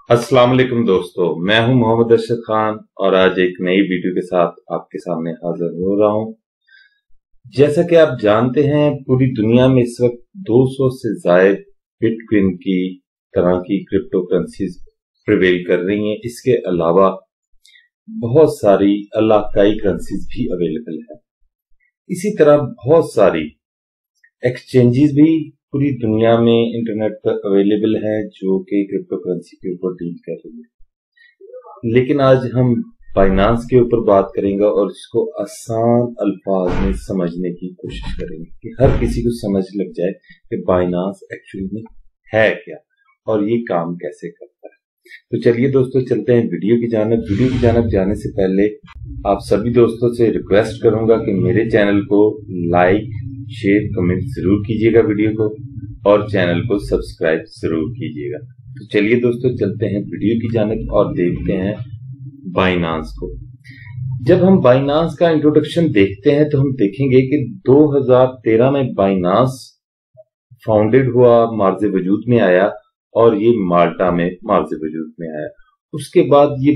अस्सलाम वालेकुम दोस्तों, मैं हूं मोहम्मद अरशद खान और आज एक नई वीडियो के साथ आपके सामने हाजिर हो रहा हूं। जैसा कि आप जानते हैं, पूरी दुनिया में इस वक्त 200 से ज्यादा बिटकॉइन की तरह की क्रिप्टो करेंसीज प्रिवेल कर रही हैं। इसके अलावा बहुत सारी इलाकाई करेंसीज भी अवेलेबल है। इसी तरह बहुत सारी एक्सचेंजेस भी पूरी दुनिया में इंटरनेट पर अवेलेबल है जो कि क्रिप्टो करेंसी के ऊपर डील कर रही है। लेकिन आज हम बाइनांस के ऊपर बात करेंगे और इसको आसान अल्फाज में समझने की कोशिश करेंगे कि हर किसी को समझ लग जाए कि बाइनांस एक्चुअली में है क्या और ये काम कैसे करता है। तो चलिए दोस्तों, चलते हैं वीडियो की जानब जाने से पहले आप सभी दोस्तों से रिक्वेस्ट करूंगा कि मेरे चैनल को लाइक, शेयर, कमेंट जरूर कीजिएगा वीडियो को और चैनल को सब्सक्राइब जरूर कीजिएगा। तो चलिए दोस्तों, चलते हैं वीडियो की जानब और देखते हैं बाइनांस को। जब हम बाइनांस का इंट्रोडक्शन देखते हैं तो हम देखेंगे कि 2013 में बाइनांस फाउंडेड हुआ, मार्ज वजूद में आया और ये माल्टा में मार्ज वजूद में आया। उसके बाद ये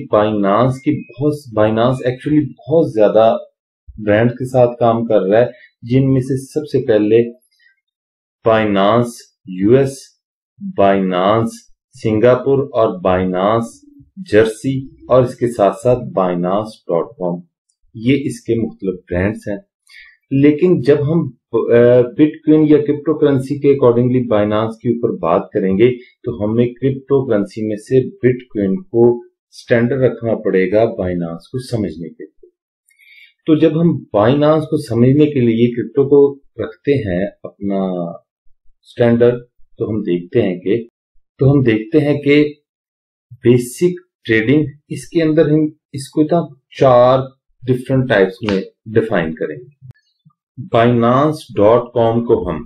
बाइनांस एक्चुअली बहुत ज्यादा ब्रांड के साथ काम कर रहा है, जिनमें से सबसे पहले बाइनांस यूएस, बाइनांस सिंगापुर और बाइनांस जर्सी और इसके साथ साथ बाइनांस.com, ये इसके मुख्तलिफ ब्रांड्स हैं। लेकिन जब हम बिटकॉइन या क्रिप्टो करेंसी के अकॉर्डिंगली बाइनांस के ऊपर बात करेंगे तो हमें क्रिप्टो करेंसी में से बिटकॉइन को स्टैंडर्ड रखना पड़ेगा बाइनांस को समझने के लिए। तो जब हम बाइनांस को समझने के लिए क्रिप्टो को रखते हैं अपना स्टैंडर्ड, तो हम देखते हैं कि बेसिक ट्रेडिंग, इसके अंदर हम इसको 4 डिफरेंट टाइप्स में डिफाइन करेंगे। बाइनांस.com को हम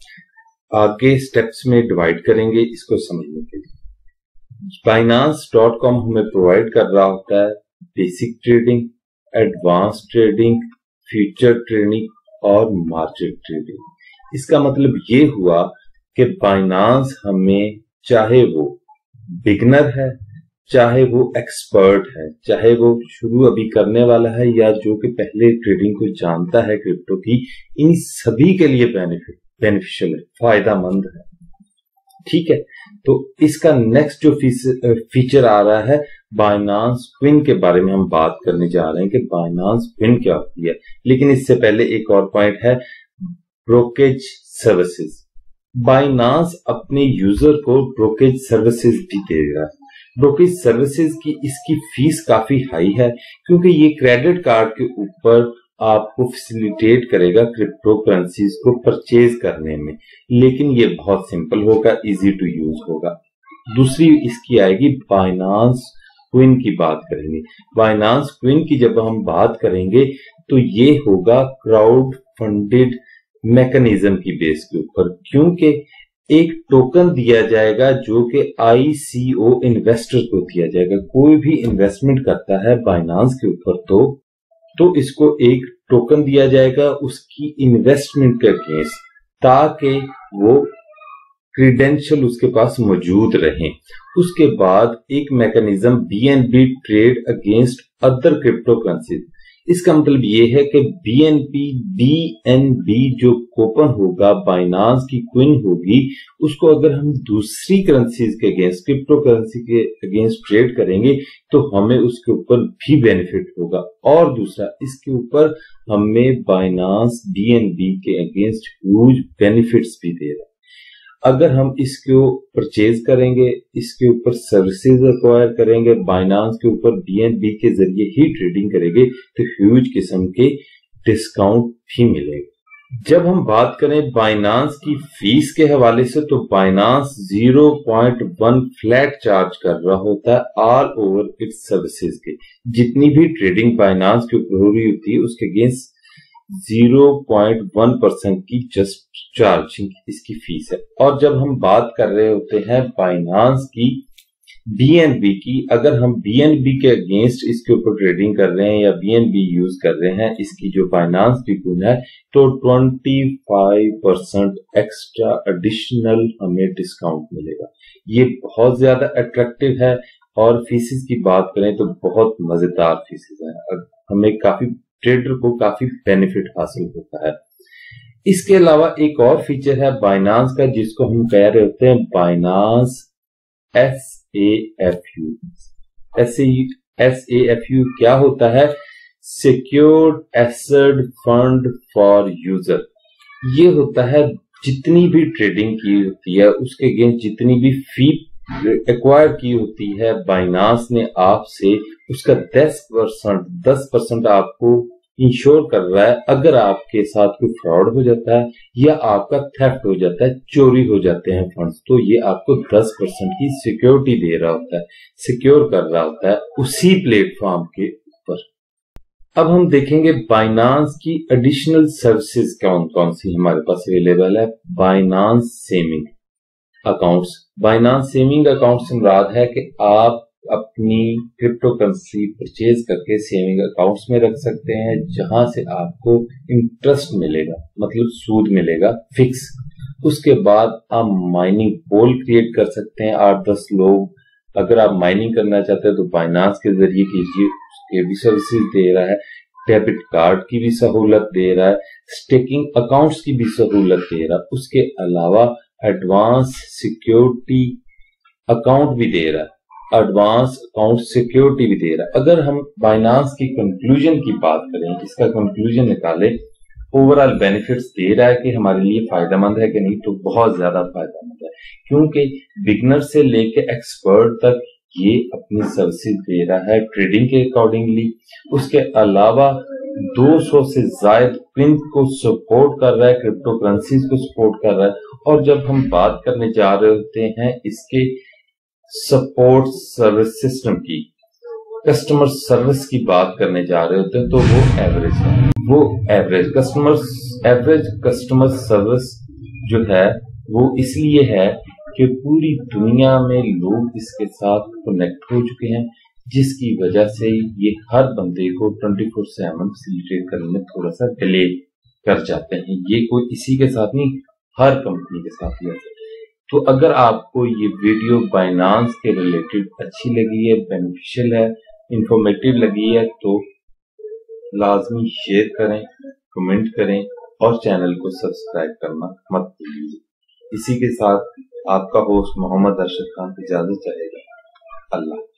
आगे स्टेप्स में डिवाइड करेंगे इसको समझने के लिए। बाइनांस.com हमें प्रोवाइड कर रहा होता है basic trading, advance trading, future trading और मार्केट ट्रेडिंग। इसका मतलब ये हुआ कि बाइनांस हमें, चाहे वो बिगनर है, चाहे वो एक्सपर्ट है, चाहे वो शुरू अभी करने वाला है या जो कि पहले ट्रेडिंग को जानता है क्रिप्टो की, इन सभी के लिए बेनिफिशियल है, फायदेमंद है। ठीक है, तो इसका नेक्स्ट जो फीचर आ रहा है बाइनांस क्विन के बारे में हम बात करने जा रहे हैं कि बाइनांस क्विन क्या होती है। लेकिन इससे पहले एक और पॉइंट है, ब्रोकेज सर्विसेज। बाइनांस अपने यूजर को ब्रोकेज सर्विसेज भी दे रहा है। ब्रोकेज सर्विसेज की इसकी फीस काफी हाई है क्योंकि ये क्रेडिट कार्ड के ऊपर आपको फैसिलिटेट करेगा क्रिप्टो करेंसीज को परचेज करने में, लेकिन ये बहुत सिंपल होगा, इजी टू यूज होगा। दूसरी इसकी आएगी बाइनांस क्विन की बात करेंगे। बाइनांस क्विन की जब हम बात करेंगे तो ये होगा क्राउड फंडेड मैकेनिज्म की बेस के ऊपर, क्योंकि एक टोकन दिया जाएगा जो कि ICO इन्वेस्टर को दिया जाएगा। कोई भी इन्वेस्टमेंट करता है बाइनांस के ऊपर तो इसको एक टोकन दिया जाएगा उसकी इन्वेस्टमेंट के अगेंस्ट, ताकि वो क्रीडेंशियल उसके पास मौजूद रहे। उसके बाद एक mechanism BNB trade against other crypto currencies. इसका मतलब ये है कि BNB जो कूपन होगा, बाइनांस की क्विन होगी, उसको अगर हम दूसरी करेंसीज के अगेंस्ट, क्रिप्टो करेंसी के अगेंस्ट ट्रेड करेंगे तो हमें उसके ऊपर भी बेनिफिट होगा। और दूसरा, इसके ऊपर हमें बाइनांस BNB के अगेंस्ट ह्यूज बेनिफिट्स भी दे रहा है। अगर हम इसको परचेज करेंगे, इसके ऊपर सर्विसेज एक्वायर करेंगे, बाइनांस के ऊपर BNB के जरिए ही ट्रेडिंग करेंगे तो ह्यूज किस्म के डिस्काउंट भी मिलेगा। जब हम बात करें बाइनांस की फीस के हवाले से तो बाइनांस 0.1 फ्लैट चार्ज कर रहा होता है ऑल ओवर इट्स सर्विसेज के। जितनी भी ट्रेडिंग बाइनांस के ऊपर हो रही होती है उसके अगेंस्ट 0.1% की जस्ट चार्जिंग इसकी फीस है। और जब हम बात कर रहे होते हैं बाइनांस की BNB की, अगर हम BNB के अगेंस्ट इसके ऊपर ट्रेडिंग कर रहे हैं या BNB यूज कर रहे हैं, इसकी जो बाइनांस की कुन है, तो 25% एक्स्ट्रा एडिशनल हमें डिस्काउंट मिलेगा। یہ بہت زیادہ اٹریکٹیو ہے اور فیسز کی بات کریں تو بہت مزیدار فیسز ہیں، ہمیں ٹریڈر کو کافی بینیفٹ حاصل ہوتا ہے۔ اس کے علاوہ ایک اور فیچر ہے بائنانس کا، جس کو ہم کہہ رہے ہوتے ہیں بائنانس SAFU کیا ہوتا ہے؟ Secured asset fund for user. یہ ہوتا ہے جتنی بھی ٹریڈنگ کی ہوتی ہے اس کے اگینسٹ جتنی بھی فی ایکوائر کی ہوتی ہے بائنانس نے آپ سے، اس کا 10% آپ کو انشور کر رہا ہے اگر آپ کے ساتھ کوئی فراڈ ہو جاتا ہے یا آپ کا تھیفٹ ہو جاتا ہے، چوری ہو جاتے ہیں فنڈز، تو یہ آپ کو 10% کی سیکیورٹی دے رہا ہوتا ہے، سیکیور کر رہا ہوتا ہے اسی پلیٹ فارم کے اوپر۔ اب ہم دیکھیں گے بائنانس کی ایڈیشنل سروسز کون کون سی ہمارے پاس اویلیبل ہے۔ Binance saving accounts. Binance saving account سے مراد ہے کہ آپ اپنی کرپٹو کرنسی پرچیز کر کے سیونگ اکاؤنٹس میں رکھ سکتے ہیں، جہاں سے آپ کو انٹرسٹ ملے گا، مطلب سود ملے گا فکس۔ اس کے بعد آپ مائننگ پول کریٹ کر سکتے ہیں، 8-10 لوگ اگر آپ مائننگ کرنا چاہتے ہیں تو بائنانس کے ذریعے کیجیے، اس کے بھی سروسز دے رہا ہے، ڈیبٹ کارڈ کی بھی سہولت دے رہا ہے، سٹیکنگ اکاؤنٹس کی بھی سہولت دے رہا ہے، اس کے علاوہ ایڈوانس سیکیورٹی اکاؤنٹ بھی دے رہا ہے، ایڈوانس اکاؤنٹ سیکیورٹی بھی دے رہا ہے۔ اگر ہم بائنانس کی کنکلوژن کی بات کریں، اس کا کنکلوژن نکالیں، اوورآل بینیفٹس دے رہا ہے کہ ہمارے لیے فائدہ مند ہے کہ نہیں، تو بہت زیادہ فائدہ مند ہے، کیونکہ بگنر سے لے کے ایکسپرٹ تک یہ اپنی سروسز دے رہا ہے ٹریڈنگ کے اکارڈنگلی۔ اس کے علاوہ 200 سے زائد پرنٹ کو سپورٹ کر رہا ہے، کرپٹو کرنسیز کو سپورٹ کر رہا ہے۔ اور جب ہم بات کرنے جا رہے ہوتے ہیں اس کے سپورٹ سروس سسٹم کی، کسٹمر سروس کی بات کرنے جا رہے ہوتے ہیں، تو وہ ایوریج ہے، وہ ایوریج کسٹمر سروس جو ہے وہ اس لیے ہے کہ پوری دنیا میں لوگ اس کے ساتھ کنیکٹ ہو چکے ہیں، جس کی وجہ سے یہ ہر بندے کو 24/7 فیسیلیٹیٹ کرنے میں تھوڑا سا ڈیلے کر جاتے ہیں۔ یہ کوئی اسی کے ساتھ نہیں، ہر کمپنی کے ساتھ ہی ہے۔ تو اگر آپ کو یہ ویڈیو بائنانس کے ریلیٹڈ اچھی لگی ہے، بینیفیشل ہے، انفارمیٹیو لگی ہے، تو لازمی شیئر کریں، کمنٹ کریں اور چینل کو سبسکرائب کرنا مت بھولیے۔ اسی کے ساتھ آپ کا ہوسٹ محمد ارشد خان اجازت چاہے گا۔ اللہ